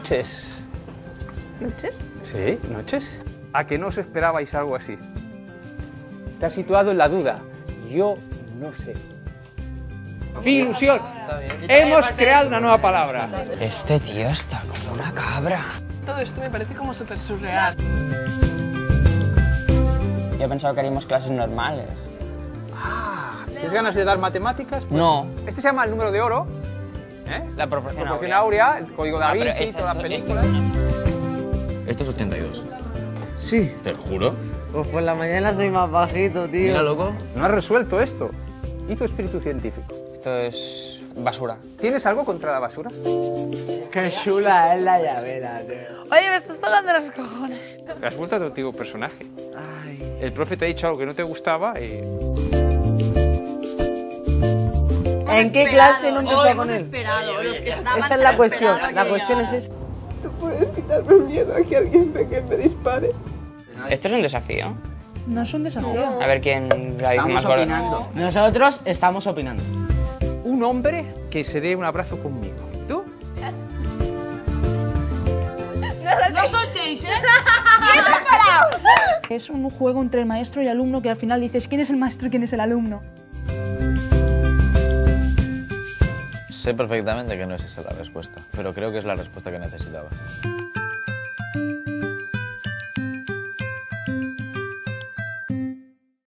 noches. ¿Noches? Sí, noches. ¿A que no os esperabais algo así? Te has situado en la duda. Yo no sé. Fin, ilusión. Hemos creado una nueva palabra. Este tío está como una cabra. Todo esto me parece como súper surreal. Yo pensaba que haríamos clases normales. ¿Tienes ganas de dar matemáticas? Pues No. Este se llama el número de oro. ¿Eh? La proporción áurea, el código da pero Vinci, todas las películas. Esto es 82. Sí. ¿Te lo juro? Pues por la mañana soy más bajito, tío. Mira, loco. No has resuelto esto. ¿Y tu espíritu científico? Esto es basura. ¿Tienes algo contra la basura? Qué chula es la llavera, tío. Oye, me estás tocando los cojones. Has vuelto a tu antiguo personaje. El profe te ha dicho algo que no te gustaba y... ¿En qué clase no empezó con hemos él? esperado, los que estaban Esa es la cuestión. esperaban La que cuestión es llegara. esa. ¿Tú puedes quitarme el miedo a que alguien venga y me dispare? Esto es un desafío. No es un desafío. A ver quién la dice más gorda. Nosotros estamos opinando. Un hombre que se dé un abrazo conmigo. ¿Tú? No soltéis, ¿eh? Es un juego entre el maestro y alumno que al final dices quién es el maestro y quién es el alumno. Sé perfectamente que no es esa la respuesta, pero creo que es la respuesta que necesitabas.